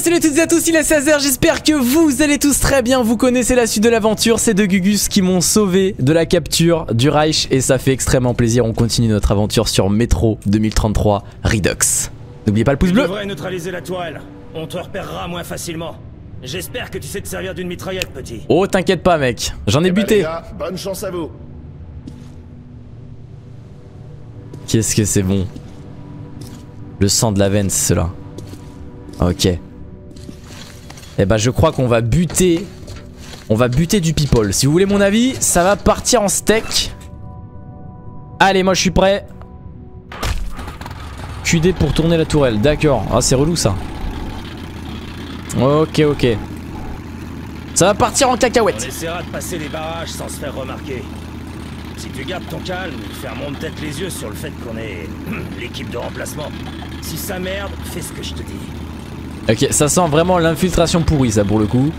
salut à toutes et à tous, il est 16h, j'espère que vous allez tous très bien, vous connaissez la suite de l'aventure, c'est deux Gugus qui m'ont sauvé de la capture du Reich et ça fait extrêmement plaisir, on continue notre aventure sur Metro 2033 Redux. N'oubliez pas le pouce bleu. Tu devrais neutraliser la tourelle, on te repérera moins facilement. J'espère que tu sais te servir d'une mitraillette, petit. Oh t'inquiète pas mec, j'en ai buté. Les gars, bonne chance à vous. Qu'est-ce que c'est bon. Le sang de la veine c'est cela. Ok. Eh bah je crois qu'on va buter. On va buter du people. Si vous voulez mon avis, ça va partir en steak. Allez, moi je suis prêt. QD pour tourner la tourelle. D'accord. Ah c'est relou ça. Ok, ok. Ça va partir en cacahuète. On essaiera de passer les barrages sans se faire remarquer. Si tu gardes ton calme, fermons peut-être les yeux sur le fait qu'on est l'équipe de remplacement. Si ça merde, fais ce que je te dis. Ok, ça sent vraiment l'infiltration pourrie ça pour le coup.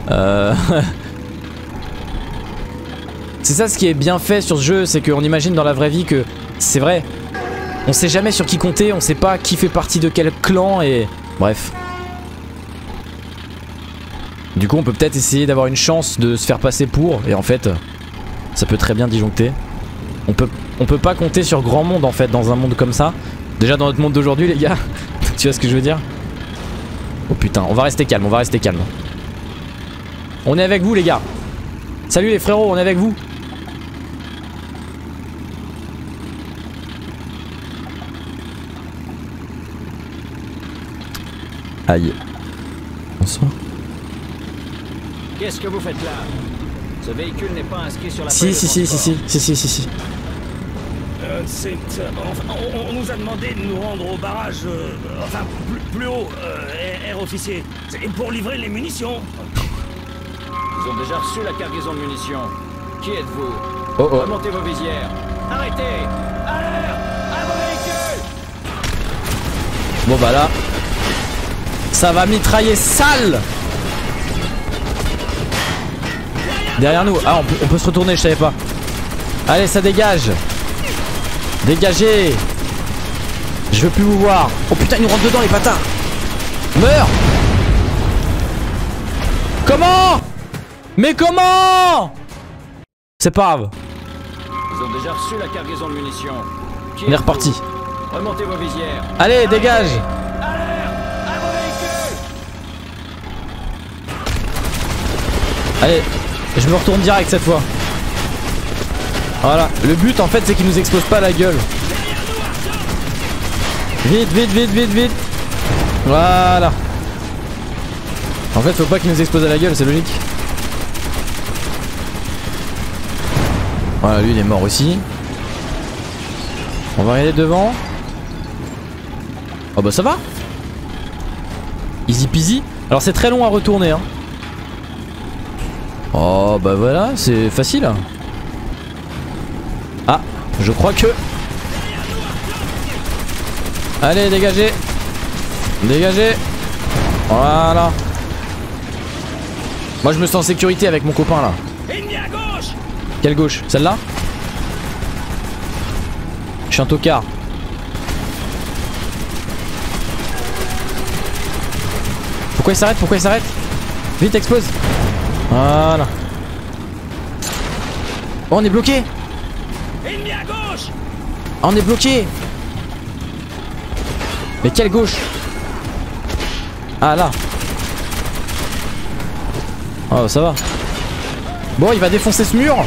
C'est ça ce qui est bien fait sur ce jeu, c'est qu'on imagine dans la vraie vie que c'est vrai. On sait jamais sur qui compter, on sait pas qui fait partie de quel clan et... Bref. Du coup on peut peut-être essayer d'avoir une chance de se faire passer pour, et en fait ça peut très bien disjoncter. On peut pas compter sur grand monde en fait dans un monde comme ça. Déjà dans notre monde d'aujourd'hui les gars. Tu vois ce que je veux dire? Oh putain, on va rester calme, on va rester calme. On est avec vous les gars. Salut les frérots, on est avec vous. Aïe. Bonsoir. Qu'est-ce que vous faites là? Ce véhicule n'est pas inscrit sur la Si. On nous a demandé de nous rendre au barrage, enfin plus haut, air officier, pour livrer les munitions. Ils ont déjà reçu la cargaison de munitions. Qui êtes-vous? Oh oh. Remontez vos visières. Arrêtez! À l'air! À vos véhicules! Bon bah là ça va mitrailler sale. Derrière nous. Ah on peut se retourner, je savais pas. Allez ça dégage. Dégagez. Je veux plus vous voir. Oh putain ils nous rentrent dedans les patins. Meurs. Comment? Mais comment? C'est pas grave. Ils ont déjà reçu la cargaison de munitions. Qui On est êtes-vous? reparti. Remontez vos visières. Allez dégage. À l'air! À vos véhicules! Allez, je me retourne direct cette fois. Voilà, le but en fait c'est qu'il nous explose pas la gueule. Vite. Voilà. En fait faut pas qu'il nous explose à la gueule, c'est logique. Voilà, lui il est mort aussi. On va aller devant. Oh bah ça va. Easy peasy. Alors c'est très long à retourner hein. Oh bah voilà, c'est facile. Ah, je crois que... Allez, dégagez. Dégagez. Voilà. Moi je me sens en sécurité avec mon copain là. Ennemi à gauche! Quelle gauche? Celle-là? Je suis un tocard. Pourquoi il s'arrête? Pourquoi il s'arrête? Vite, explose. Voilà. Oh, on est bloqué. Ennemi à gauche! Oh, on est bloqué. Mais quelle gauche? Ah là. Oh ça va. Bon il va défoncer ce mur.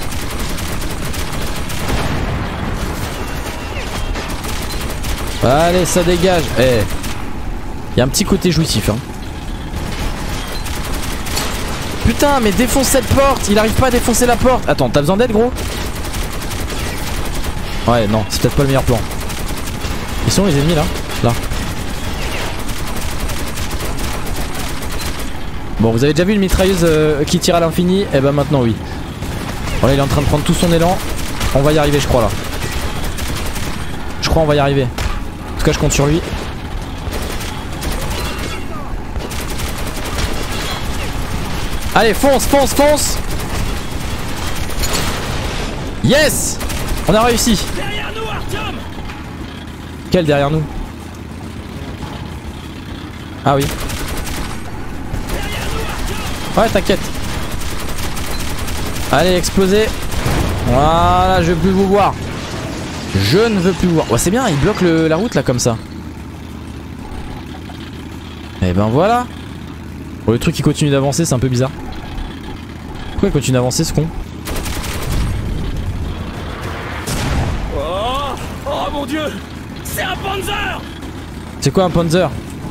Allez ça dégage. Eh, y a un petit côté jouissif hein. Putain mais défonce cette porte. Il arrive pas à défoncer la porte. Attends, t'as besoin d'aide gros? Ouais non, c'est peut-être pas le meilleur plan. Ils sont les ennemis là? Là. Bon vous avez déjà vu une mitrailleuse qui tire à l'infini? Et bah maintenant oui. Voilà il est en train de prendre tout son élan. On va y arriver je crois là. Je crois on va y arriver. En tout cas je compte sur lui. Allez fonce. Yes. On a réussi. Derrière nous, Artyom! Quel derrière nous? Ah oui. Ouais, t'inquiète. Allez, explosez. Voilà, je veux plus vous voir. Je ne veux plus vous voir. Ouais, c'est bien, il bloque la route là comme ça. Et ben voilà. Bon, le truc il continue d'avancer, c'est un peu bizarre. Pourquoi il continue d'avancer ce con? Oh mon dieu! C'est un Panzer! C'est quoi un Panzer?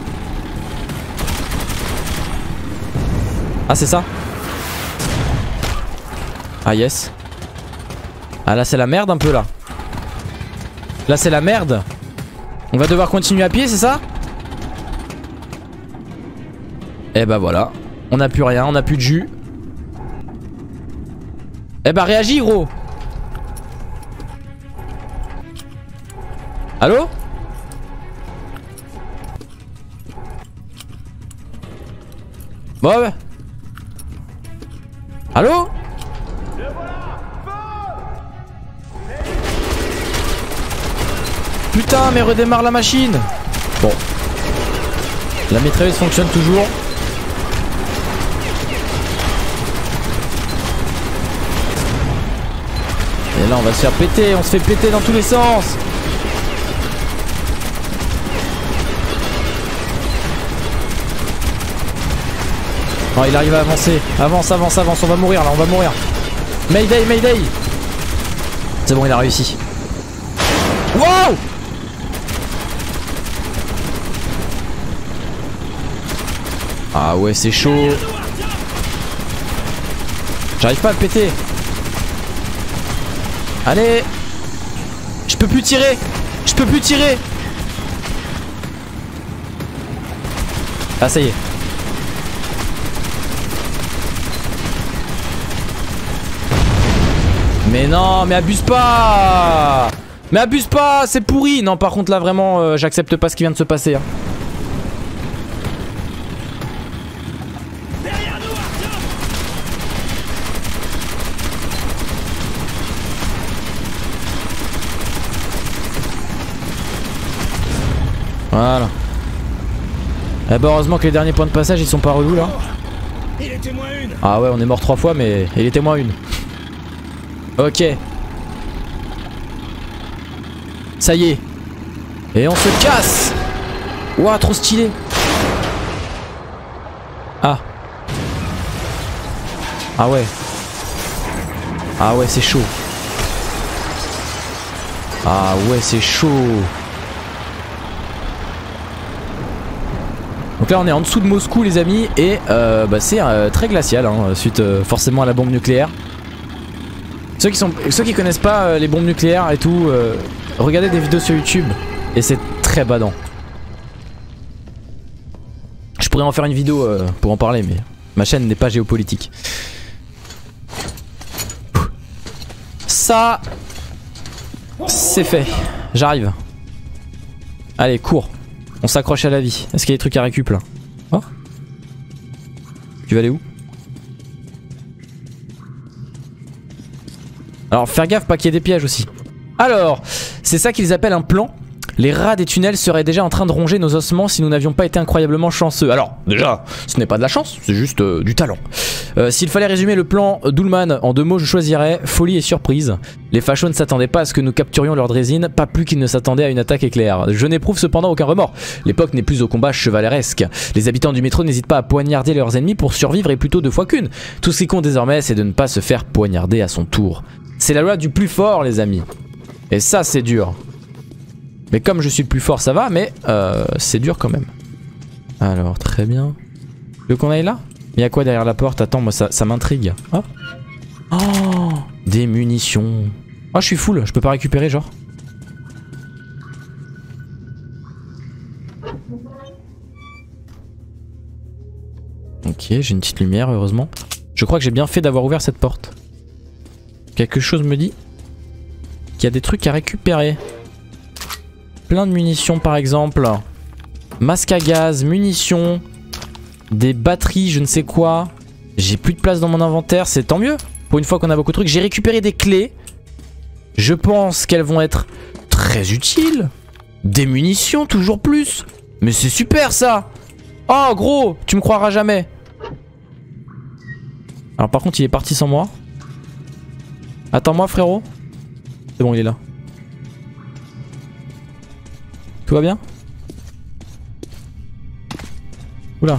Ah c'est ça? Ah yes. Ah là c'est la merde un peu là. Là c'est la merde. On va devoir continuer à pied, c'est ça? Et bah voilà. On n'a plus rien, on n'a plus de jus. Eh bah réagis gros. Allô? Bon ouais. Allô? Putain mais redémarre la machine. Bon. La mitrailleuse fonctionne toujours. Et là on va se faire péter, on se fait péter dans tous les sens. Oh il arrive à avancer. Avance, avance, avance, on va mourir là, on va mourir. Mayday, Mayday. C'est bon, il a réussi. Wow! Ah ouais c'est chaud. J'arrive pas à le péter. Allez. Je peux plus tirer. Je peux plus tirer. Ah ça y est. Mais non, mais abuse pas. Mais abuse pas, c'est pourri. Non par contre là vraiment j'accepte pas ce qui vient de se passer hein. Voilà. Eh bah heureusement que les derniers points de passage ils sont pas relous là. Il était moins une. Ah ouais on est mort 3 fois mais il était moins une. Ok. Ça y est. Et on se casse. Ouah trop stylé. Ah. Ah ouais. Ah ouais c'est chaud. Ah ouais c'est chaud. Donc là on est en dessous de Moscou les amis. Et bah, c'est très glacial hein, suite forcément à la bombe nucléaire. Ceux qui connaissent pas les bombes nucléaires et tout, regardez des vidéos sur YouTube et c'est très badant. Je pourrais en faire une vidéo pour en parler mais ma chaîne n'est pas géopolitique. Ça c'est fait. J'arrive. Allez cours. On s'accroche à la vie. Est-ce qu'il y a des trucs à récup là? Oh. Tu vas aller où? Alors faire gaffe pas qu'il y ait des pièges aussi. Alors c'est ça qu'ils appellent un plan. Les rats des tunnels seraient déjà en train de ronger nos ossements si nous n'avions pas été incroyablement chanceux. Alors déjà ce n'est pas de la chance, c'est juste du talent. S'il fallait résumer le plan d'Ullman en 2 mots, je choisirais folie et surprise. Les fachos ne s'attendaient pas à ce que nous capturions leur drésine, pas plus qu'ils ne s'attendaient à une attaque éclair. Je n'éprouve cependant aucun remords. L'époque n'est plus au combat chevaleresque. Les habitants du métro n'hésitent pas à poignarder leurs ennemis pour survivre et plutôt 2 fois qu'une. Tout ce qui compte désormais c'est de ne pas se faire poignarder à son tour. C'est la loi du plus fort les amis. Et ça c'est dur. Mais comme je suis le plus fort ça va, mais c'est dur quand même. Alors très bien. Tu veux qu'on aille là? Il y a quoi derrière la porte? Attends moi ça m'intrigue. Oh. Oh, des munitions. Oh je suis full, je peux pas récupérer genre. Ok j'ai une petite lumière heureusement. Je crois que j'ai bien fait d'avoir ouvert cette porte. Quelque chose me dit qu'il y a des trucs à récupérer. Plein de munitions par exemple. Masque à gaz, munitions. Des batteries, je ne sais quoi. J'ai plus de place dans mon inventaire, c'est tant mieux. Pour une fois qu'on a beaucoup de trucs. J'ai récupéré des clés. Je pense qu'elles vont être très utiles. Des munitions, toujours plus. Mais c'est super ça. Oh gros, tu me croiras jamais. Alors par contre il est parti sans moi. Attends-moi frérot. C'est bon, il est là. Tout va bien? Oula.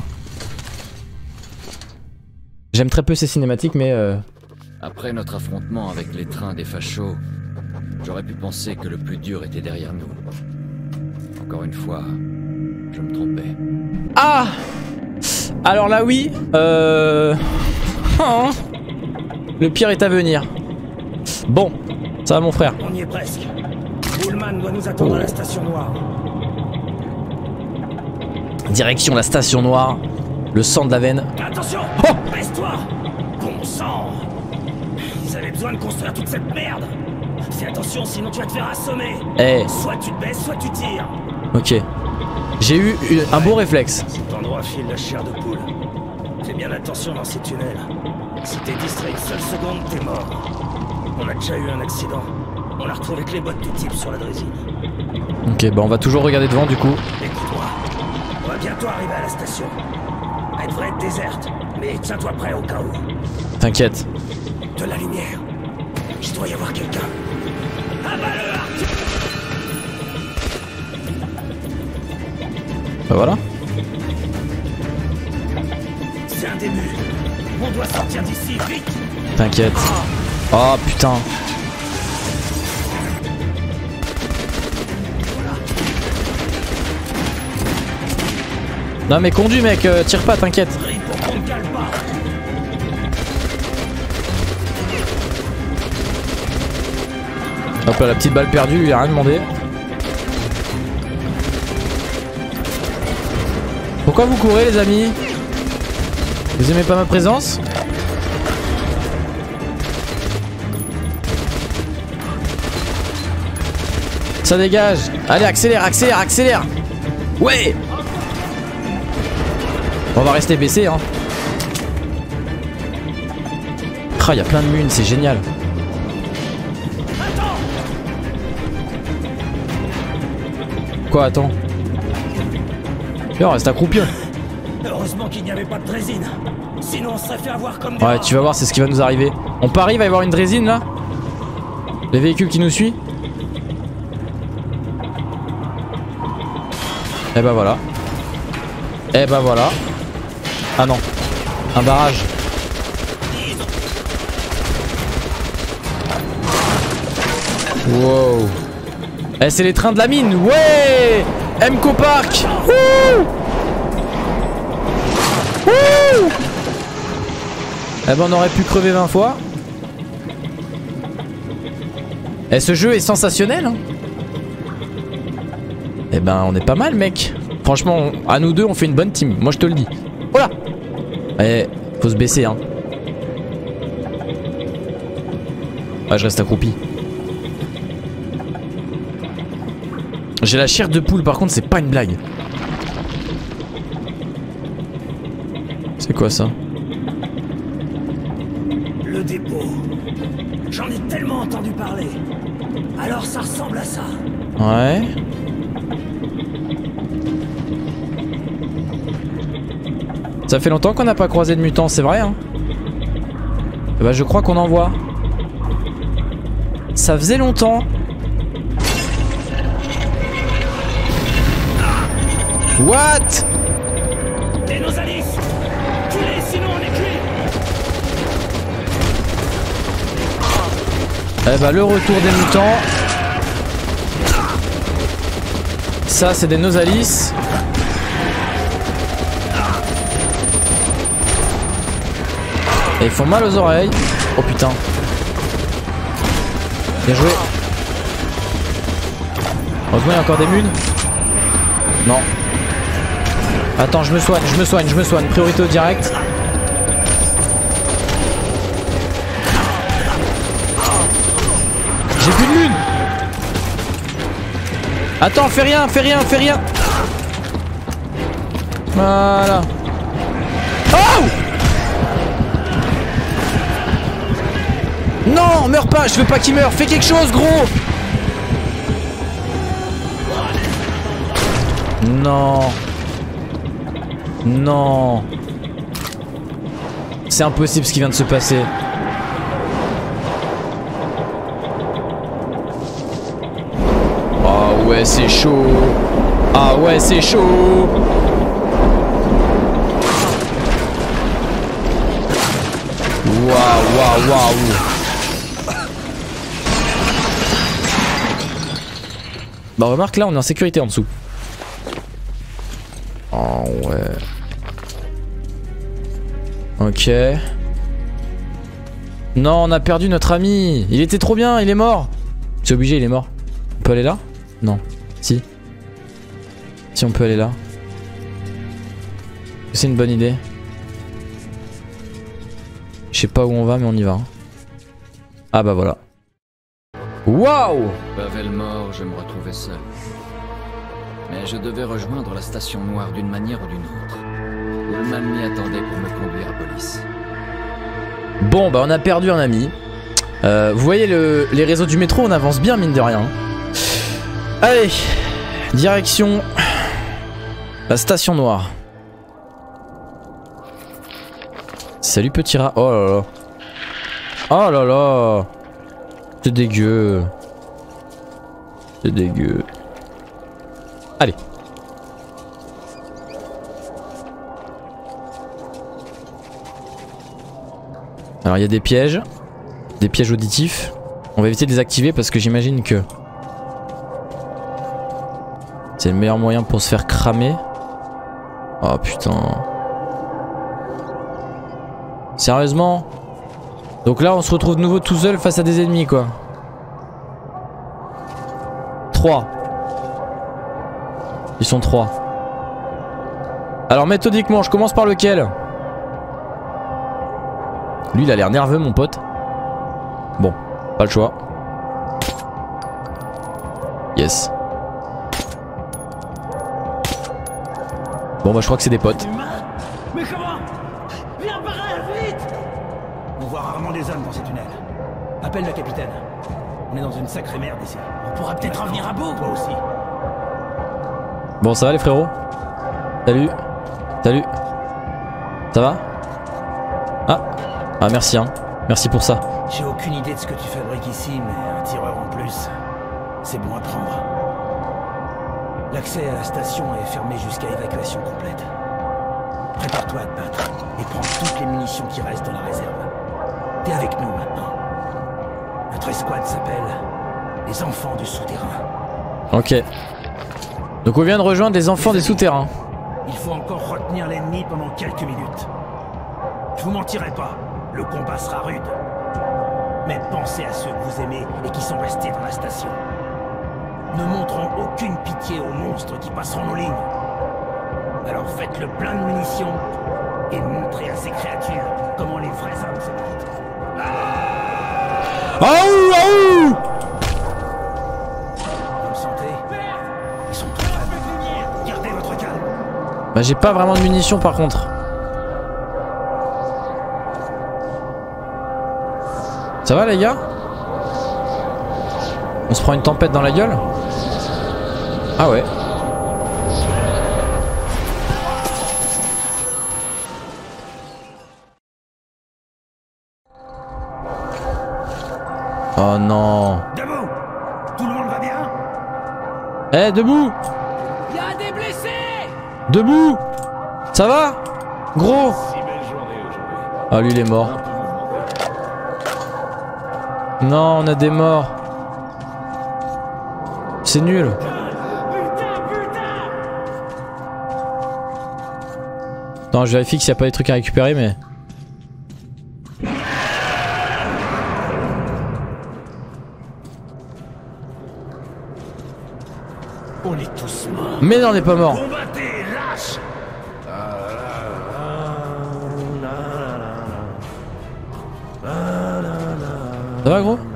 J'aime très peu ces cinématiques mais Après notre affrontement avec les trains des fachos, j'aurais pu penser que le plus dur était derrière nous. Encore une fois, je me trompais. Ah! Alors là oui, oh. Le pire est à venir. Bon, ça va mon frère. On y est presque. Bullman doit nous attendre à la station noire. Direction la station noire. Le sang de la veine. Attention! Oh! Baisse-toi! Bon sang! Ils avaient besoin de construire toute cette merde! Fais attention, sinon tu vas te faire assommer! Eh. Soit tu te baisses, soit tu tires! Ok. J'ai eu un beau réflexe. Cet endroit file la chair de poule. Fais bien attention dans ces tunnels. Si t'es distrait une seule seconde, t'es mort. On a déjà eu un accident. On a retrouvé que les bottes du type sur la drésine. Ok, bah on va toujours regarder devant du coup. Écoute-moi, on va bientôt arriver à la station. Elle devrait être déserte, mais tiens-toi prêt au cas où. T'inquiète. De la lumière. Il doit y avoir quelqu'un. Abat-le, Arthur! Bah voilà. C'est un début. On doit sortir d'ici, vite! T'inquiète. Oh putain. Non mais conduis mec, tire pas, t'inquiète. Prie pour qu'on ne cale pas. Hop là, la petite balle perdue, lui a rien demandé. Pourquoi vous courez les amis? Vous aimez pas ma présence? Ça dégage. Allez, accélère, accélère, accélère. Ouais. On va rester baissé hein. Ah, y a plein de munes, c'est génial. Quoi, attends? Viens, on reste accroupi. Heureusement qu'il n'y avait pas de drésine. Sinon on serait fait avoir comme des Ouais, rats. tu vas voir, c'est ce qui va nous arriver. On parie, il va y avoir une drésine là. Les véhicules qui nous suivent. Et bah voilà. Et bah voilà. Ah non. Un barrage. Wow. Eh, c'est les trains de la mine. Ouais. MCO Park. Wouh. Wouh. Eh ben on aurait pu crever 20 fois. Eh, ce jeu est sensationnel hein. Eh ben on est pas mal mec. Franchement à nous deux on fait une bonne team. Moi je te le dis. Voilà. Eh, faut se baisser hein. Ouais, je reste accroupi. J'ai la chair de poule par contre, c'est pas une blague. C'est quoi ça? Le dépôt. J'en ai tellement entendu parler. Alors ça ressemble à ça. Ouais. Ça fait longtemps qu'on n'a pas croisé de mutants, c'est vrai hein. Bah je crois qu'on en voit. Ça faisait longtemps. What? Et nos Alice! Tuez, sinon on est cuit! Eh bah le retour des mutants. Ça c'est des Nosalis. Et ils font mal aux oreilles. Oh putain. Bien joué. Heureusement il y a encore des munes. Non. Attends, je me soigne, je me soigne, je me soigne. Priorité au direct. J'ai plus de lune. Attends, fais rien, fais rien, fais rien. Voilà. Oh! Non, meurs pas, je veux pas qu'il meure. Fais quelque chose, gros. Non. Non. c'est impossible ce qui vient de se passer. Ah ouais, c'est chaud. Ah ouais, c'est chaud. Waouh, waouh, waouh. Bah remarque, là on est en sécurité en dessous. Oh ouais. Ok. Non, on a perdu notre ami. Il était trop bien, il est mort. C'est obligé, il est mort. On peut aller là? Non. Si. Si, on peut aller là. C'est une bonne idée. Je sais pas où on va, mais on y va. Ah bah voilà. Waouh! Pavel mort, je me retrouvais seul. Mais je devais rejoindre la station noire d'une manière ou d'une autre. Ullman m'y attendait pour me conduire à police. Bon bah on a perdu un ami. Vous voyez les réseaux du métro, on avance bien mine de rien. Allez, direction la station noire. Salut petit rat. Oh là là. Oh là là. C'est dégueu. C'est dégueu. Allez. Alors il y a des pièges auditifs. On va éviter de les activer parce que j'imagine que c'est le meilleur moyen pour se faire cramer. Oh putain. Sérieusement? Donc là on se retrouve de nouveau tout seul face à des ennemis quoi. 3. Ils sont 3. Alors méthodiquement je commence par lequel? Lui il a l'air nerveux mon pote. Bon, pas le choix. Yes. Bon bah je crois que c'est des potes. Mais comment? Viens par là, vite! On voit rarement des hommes dans ces tunnels. Appelle le capitaine. On est dans une sacrée merde ici. On pourra peut-être revenir à bout. Toi aussi. Bon ça va les frérots? Salut. Salut. Ça va? Ah merci hein. Merci pour ça. J'ai aucune idée de ce que tu fabriques ici, mais un tireur en plus, c'est bon à prendre. L'accès à la station est fermé jusqu'à évacuation complète. Prépare-toi à te battre et prends toutes les munitions qui restent dans la réserve. T'es avec nous maintenant. Notre escouade s'appelle les Enfants du Souterrain. Ok. Donc on vient de rejoindre les Enfants des Souterrains. Il faut encore retenir l'ennemi pendant quelques minutes. Je vous mentirai pas, le combat sera rude. Mais pensez à ceux que vous aimez et qui sont restés dans la station. Ne montrons aucune pitié aux monstres qui passeront nos lignes. Alors faites le plein de munitions et montrez à ces créatures comment les vrais hommes se battent. Aouh, aouh! Vous le sentez? Ils sont trop faibles. Gardez votre calme. Bah j'ai pas vraiment de munitions par contre. Ça va les gars? On se prend une tempête dans la gueule? Ah ouais. Oh non. Debout! Tout le monde va bien? Eh debout! Il y a des blessés! Debout! Ça va? Gros! Ah lui il est mort. Non, on a des morts. C'est nul. Attends, je vérifie s'il n'y a pas des trucs à récupérer, mais... On est tous morts. Mais non, on n'est pas mort. Combattez, lâche! Ça va gros?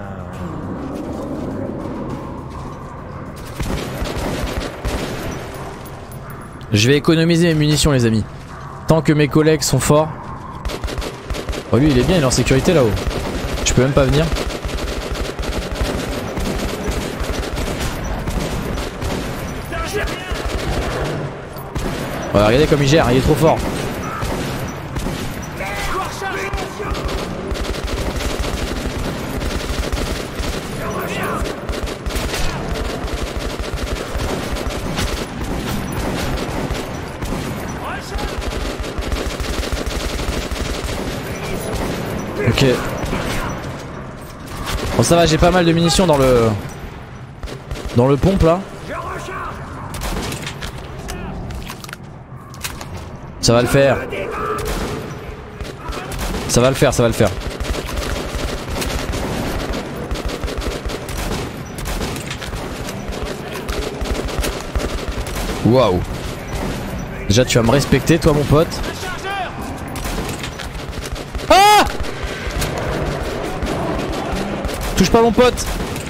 Je vais économiser mes munitions les amis. Tant que mes collègues sont forts. Oh lui il est bien, il est en sécurité là-haut. Je peux même pas venir. Ouais, regardez comme il gère, il est trop fort. Bon ça va, j'ai pas mal de munitions dans le pompe là. Ça va le faire. Ça va le faire, ça va le faire. Waouh. Déjà tu vas me respecter toi mon pote. Ah! Touche pas mon pote.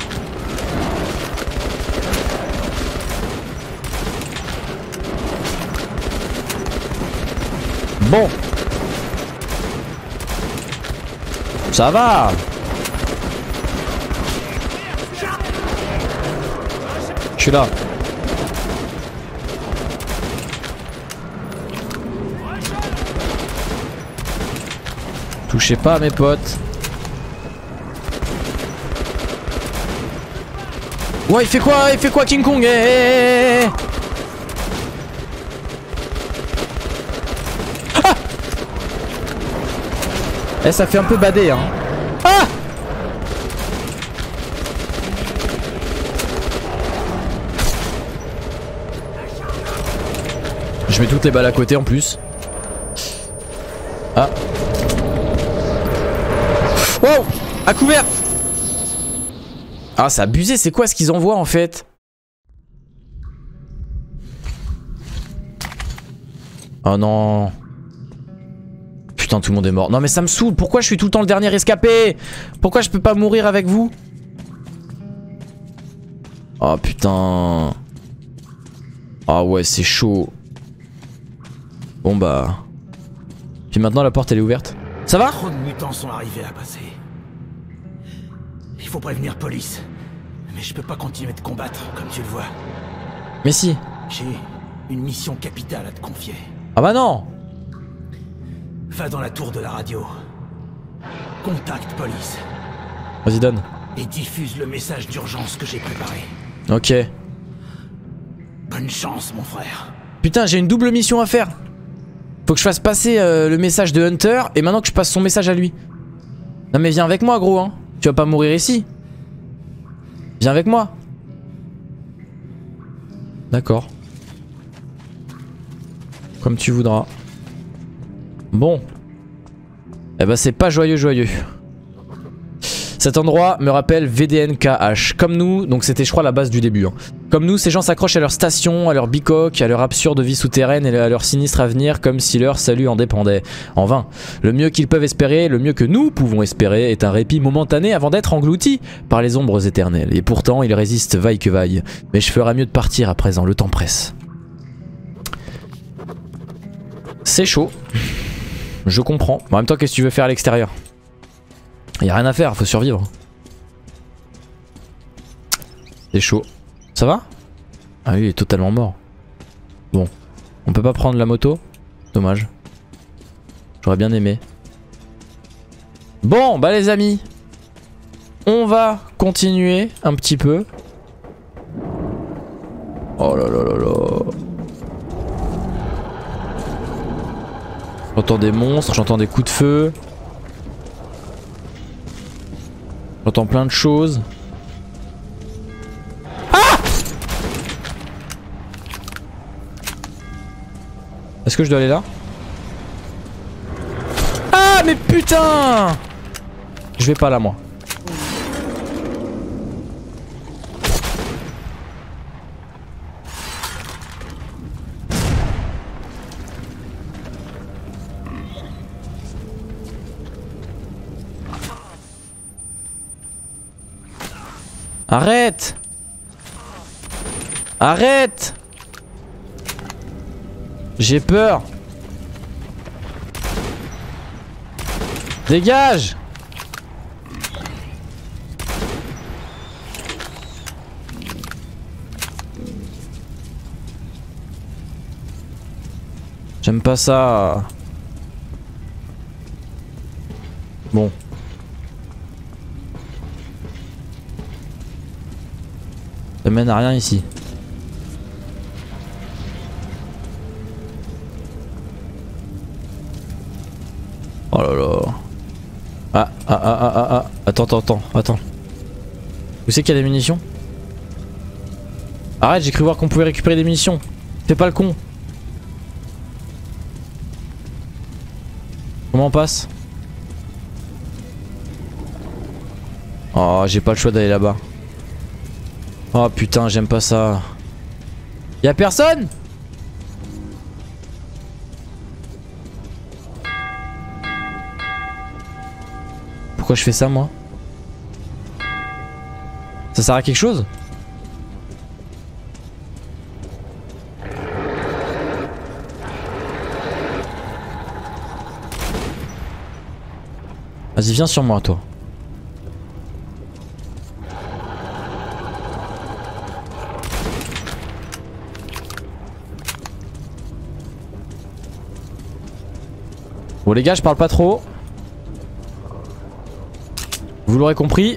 Bon. Ça va. Je suis là. Touchez pas à mes potes. Ouais, il fait quoi King Kong? Ah! Eh, ça fait un peu badé hein. Ah! Je mets toutes les balles à côté en plus. Ah. Wow! À couvert! Ah, c'est abusé, c'est quoi ce qu'ils envoient en fait? Oh non. Putain, tout le monde est mort. Non mais ça me saoule, pourquoi je suis tout le temps le dernier rescapé? Pourquoi je peux pas mourir avec vous? Oh putain. Ah ouais, c'est chaud. Bon bah. Puis maintenant la porte elle est ouverte. Ça va? Trop de mutants sont arrivés à passer. Il faut prévenir police. Mais je peux pas continuer de combattre, comme tu le vois. Mais si. J'ai une mission capitale à te confier. Ah bah non. Va dans la tour de la radio. Contacte police. Vas-y donne. Et diffuse le message d'urgence que j'ai préparé. Ok. Bonne chance, mon frère. Putain, j'ai une double mission à faire. Faut que je fasse passer le message de Hunter et maintenant que je passe son message à lui. Non mais viens avec moi gros hein. Tu vas pas mourir ici. Viens avec moi. D'accord. Comme tu voudras. Bon. Eh ben c'est pas joyeux. Cet endroit me rappelle VDNKH. Comme nous, donc c'était je crois la base du début hein. Comme nous, ces gens s'accrochent à leur station, à leur bicoque, à leur absurde vie souterraine et à leur sinistre avenir comme si leur salut en dépendait. En vain. Le mieux qu'ils peuvent espérer, le mieux que nous pouvons espérer est un répit momentané avant d'être engloutis par les ombres éternelles. Et pourtant, ils résistent vaille que vaille. Mais je ferais mieux de partir à présent, le temps presse. C'est chaud. Je comprends. En même temps, qu'est-ce que tu veux faire à l'extérieur? Y'a rien à faire, faut survivre. C'est chaud. Ça va? Ah oui, il est totalement mort. Bon. On peut pas prendre la moto? Dommage. J'aurais bien aimé. Bon, bah les amis. On va continuer un petit peu. Oh là là là là. J'entends des monstres, j'entends des coups de feu. J'entends plein de choses. Ah! Est-ce que je dois aller là? Ah mais putain! Je vais pas là moi. Arrête! Arrête! J'ai peur! Dégage! J'aime pas ça. Bon. Ça mène à rien ici. Oh là là. Ah. Attends. Où c'est qu'il y a des munitions? Arrête, j'ai cru voir qu'on pouvait récupérer des munitions. Fais pas le con. Comment on passe? Oh, j'ai pas le choix d'aller là-bas. Oh putain, j'aime pas ça. Y'a personne? Pourquoi je fais ça moi? Ça sert à quelque chose? Vas-y, viens sur moi toi. Bon les gars, je parle pas trop. Vous l'aurez compris.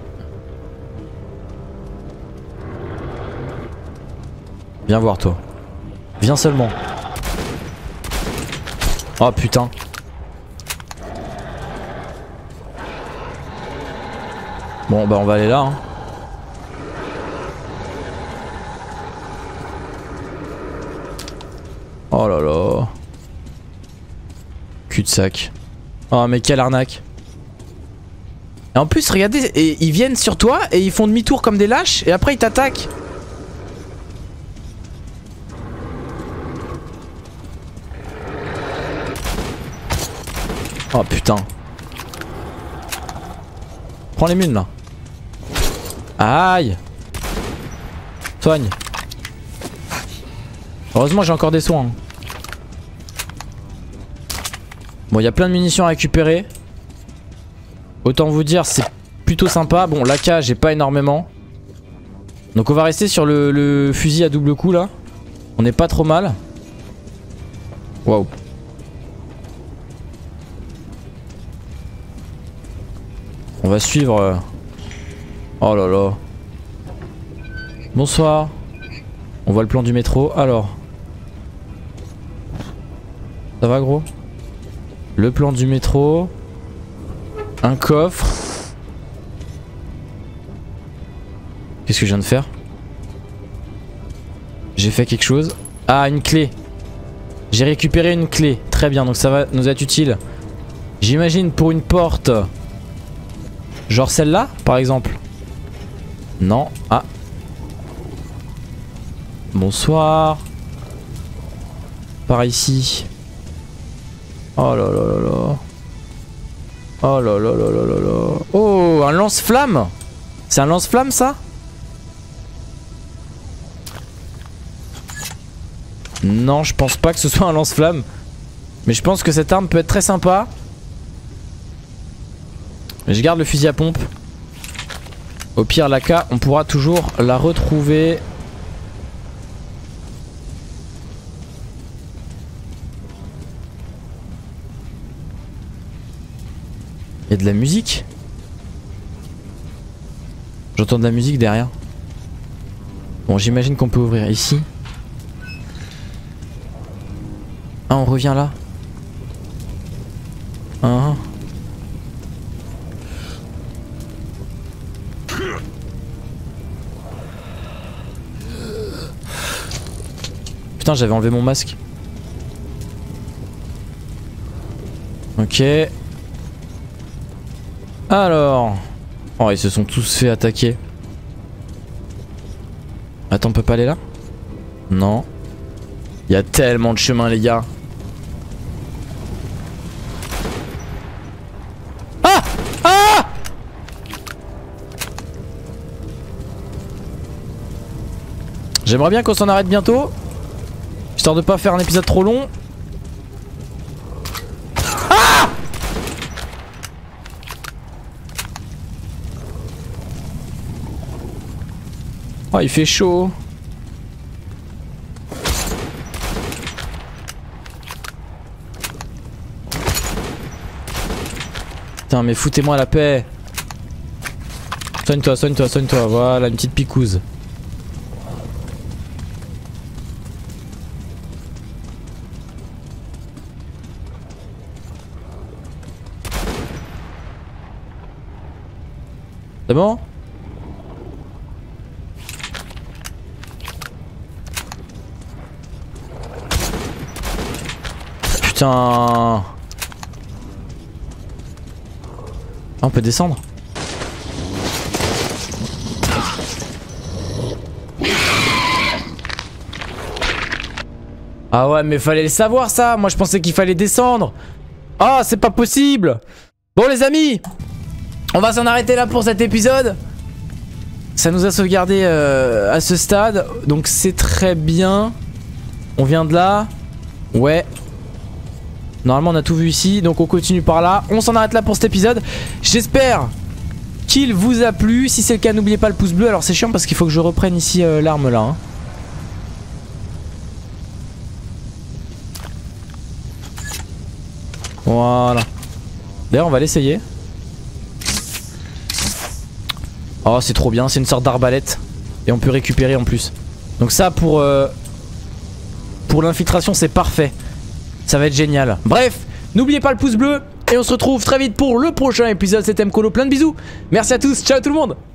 Viens voir toi. Viens seulement. Oh putain. Bon bah on va aller là hein. Oh là là. Cul de sac. Oh mais quelle arnaque. Et en plus regardez, et ils viennent sur toi et ils font demi-tour comme des lâches et après ils t'attaquent. Oh putain. Prends les munes là. Aïe. Soigne. Heureusement j'ai encore des soins. Bon, il y a plein de munitions à récupérer. Autant vous dire, c'est plutôt sympa. Bon, l'AK, j'ai pas énormément. Donc on va rester sur le fusil à double coup là. On est pas trop mal. Waouh. On va suivre. Oh là là. Bonsoir. On voit le plan du métro. Alors. Ça va gros? Le plan du métro. Un coffre. Qu'est-ce que je viens de faire? J'ai fait quelque chose. Ah, une clé. J'ai récupéré une clé. Très bien, donc ça va nous être utile. J'imagine pour une porte. Genre celle-là, par exemple. Non. Ah. Bonsoir. Par ici. Oh là là là là. Oh là là là là là là. Oh, un lance-flamme. C'est un lance-flamme ça? Non, je pense pas que ce soit un lance-flamme. Mais je pense que cette arme peut être très sympa. Mais je garde le fusil à pompe. Au pire, l'AK, on pourra toujours la retrouver. Il y a de la musique. J'entends de la musique derrière. Bon, j'imagine qu'on peut ouvrir ici. Ah, on revient là. Ah. Putain, j'avais enlevé mon masque. Ok. Alors. Oh, ils se sont tous fait attaquer. Attends, on peut pas aller là? Non. Il y a tellement de chemins, les gars. Ah! Ah! J'aimerais bien qu'on s'en arrête bientôt. Histoire de pas faire un épisode trop long. Ah! Oh, il fait chaud. Putain, mais foutez-moi la paix. Soigne-toi, soigne-toi, soigne-toi. Voilà, une petite picouse. C'est bon? putain. Ah, on peut descendre. Ah ouais, mais fallait le savoir ça. Moi je pensais qu'il fallait descendre. Ah, c'est pas possible. Bon les amis, on va s'en arrêter là pour cet épisode. Ça nous a sauvegardé à ce stade. Donc c'est très bien. On vient de là. Ouais. Normalement on a tout vu ici. Donc on continue par là. On s'en arrête là pour cet épisode. J'espère qu'il vous a plu. Si c'est le cas, n'oubliez pas le pouce bleu. Alors c'est chiant parce qu'il faut que je reprenne ici l'arme là hein. Voilà. D'ailleurs on va l'essayer. Oh c'est trop bien, c'est une sorte d'arbalète. Et on peut récupérer en plus. Donc ça pour l'infiltration c'est parfait. Ça va être génial. Bref, n'oubliez pas le pouce bleu. Et on se retrouve très vite pour le prochain épisode. C'était Mkolo, plein de bisous. Merci à tous, ciao tout le monde.